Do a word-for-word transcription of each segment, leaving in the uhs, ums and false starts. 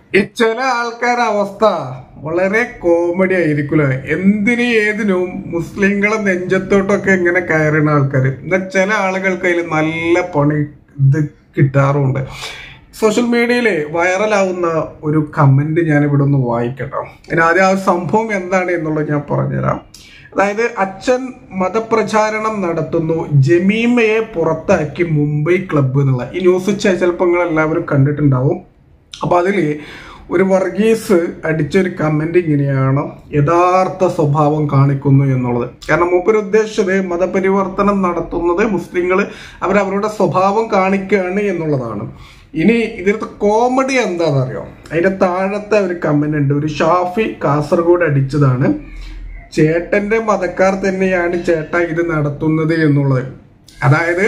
ഈ ചില ആൾക്കാരുടെ അവസ്ഥ വളരെ കോമഡി ആയിരിക്കുമല്ലോ. എന്തിനും ഏതിനും മുസ്ലിങ്ങളെ നെഞ്ചത്തോട്ടൊക്കെ ഇങ്ങനെ കയറുന്ന ആൾക്കാർ. എന്നാൽ ചില ആളുകൾക്ക് അതിൽ നല്ല പണി ഇത് കിട്ടാറുണ്ട്. സോഷ്യൽ മീഡിയയിൽ വൈറലാവുന്ന ഒരു കമന്റ് ഞാൻ ഇവിടെ ഒന്ന് വായിക്കട്ടോ. അതിന് ആദ്യം ആ സംഭവം എന്താണ് എന്നുള്ളത് ഞാൻ പറഞ്ഞുതരാം. അതായത് അച്ഛൻ മതപ്രചാരണം നടത്തുന്നു, ജമീമയെ പുറത്താക്കി മുംബൈ ക്ലബ്ബ് എന്നുള്ള ഈ ന്യൂസ് ചിലപ്പോൾ നിങ്ങൾ എല്ലാവരും കണ്ടിട്ടുണ്ടാവും. അപ്പൊ അതില് ഒരു വർഗീസ് അടിച്ചൊരു കമന്റ് ഇങ്ങനെയാണ്: യഥാർത്ഥ സ്വഭാവം കാണിക്കുന്നു എന്നുള്ളത്. കാരണം മൂപ്പര് ഉദ്ദേശിച്ചത് മതപരിവർത്തനം നടത്തുന്നത് മുസ്ലിങ്ങൾ അവരവരുടെ സ്വഭാവം കാണിക്കുകയാണ് എന്നുള്ളതാണ്. ഇനി ഇതിലത്തെ കോമഡി എന്താണെന്നറിയോ? അതിന്റെ താഴത്തെ ഒരു കമന്റ് ഉണ്ട്. ഒരു ഷാഫി കാസർഗോഡ് അടിച്ചതാണ്: ചേട്ടന്റെ മതക്കാർ തന്നെയാണ് ചേട്ടാ ഇത് നടത്തുന്നത് എന്നുള്ളത്. അതായത്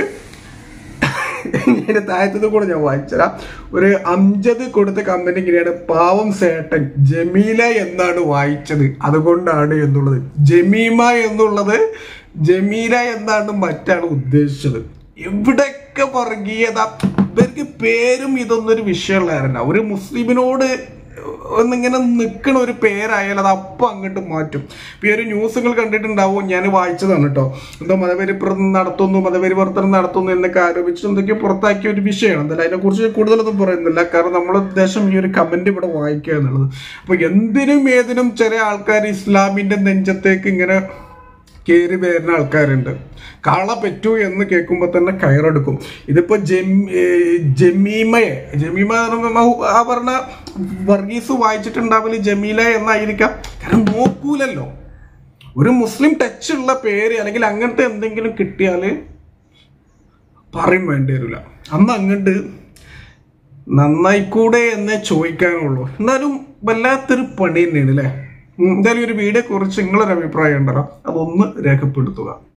ഇങ്ങനെ താഴത്തത് കൂടെ ഞാൻ വായിച്ചരാം. ഒരു അംജദ് കൊടുത്ത കമന്റ് ഇങ്ങനെയാണ്: പാവം സേട്ടൻ ജമീല എന്നാണ് വായിച്ചത്, അതുകൊണ്ടാണ് എന്നുള്ളത്. ജമീമ എന്നുള്ളത് ജമീല എന്നാണ് മറ്റാണ് ഉദ്ദേശിച്ചത്. എവിടെയൊക്കെ വർഗീയത! ഇവർക്ക് പേരും ഇതൊന്നൊരു വിഷയമുള്ളവരല്ല. ഒരു മുസ്ലിമിനോട് ഒന്നിങ്ങനെ നിൽക്കണ ഒരു പേരായാലും അത് അപ്പം അങ്ങോട്ട് മാറ്റും. ഇപ്പം ഈ ഒരു ന്യൂസുകൾ കണ്ടിട്ടുണ്ടാവും, ഞാൻ വായിച്ചതാണ് കേട്ടോ. എന്തോ മതപരിവർത്തനം നടത്തുന്നു മതപരിവർത്തനം നടത്തുന്നു എന്നൊക്കെ ആരോപിച്ച് എന്തൊക്കെയോ പുറത്താക്കിയ ഒരു വിഷയമാണ്. എന്തായാലും അതിനെക്കുറിച്ച് കൂടുതലൊന്നും പറയുന്നില്ല, കാരണം നമ്മുടെ ഉദ്ദേശം ഈ ഒരു കമന്റ് ഇവിടെ വായിക്കുക എന്നുള്ളത്. അപ്പൊ എന്തിനും ഏതിനും ചില ആൾക്കാർ ഇസ്ലാമിന്റെ നെഞ്ചത്തേക്ക് ഇങ്ങനെ കയറി വരുന്ന ആൾക്കാരുണ്ട്. കാള പെറ്റു എന്ന് കേൾക്കുമ്പോൾ തന്നെ കയറെടുക്കും. ഇതിപ്പോ ജമീമയെ ജമീമ ആ പറഞ്ഞ വർഗീസ് വായിച്ചിട്ടുണ്ടാവില്ല ജമീല എന്നായിരിക്കാം. കാരണം നോക്കൂലല്ലോ, ഒരു മുസ്ലിം ടച്ച് ഉള്ള പേര് അല്ലെങ്കിൽ അങ്ങനത്തെ എന്തെങ്കിലും കിട്ടിയാല് പറയും വേണ്ടി വരില്ല. അന്ന് അങ്ങോട്ട് നന്നായിക്കൂടെ എന്നേ ചോദിക്കാനുള്ളൂ. എന്നാലും വല്ലാത്തൊരു പണി തന്നെയാണ് അല്ലേ. എന്തായാലും ഒരു വീഡിയോ കുറിച്ച് നിങ്ങളൊരു അഭിപ്രായം ഉണ്ടല്ലോ, അതൊന്ന് രേഖപ്പെടുത്തുക.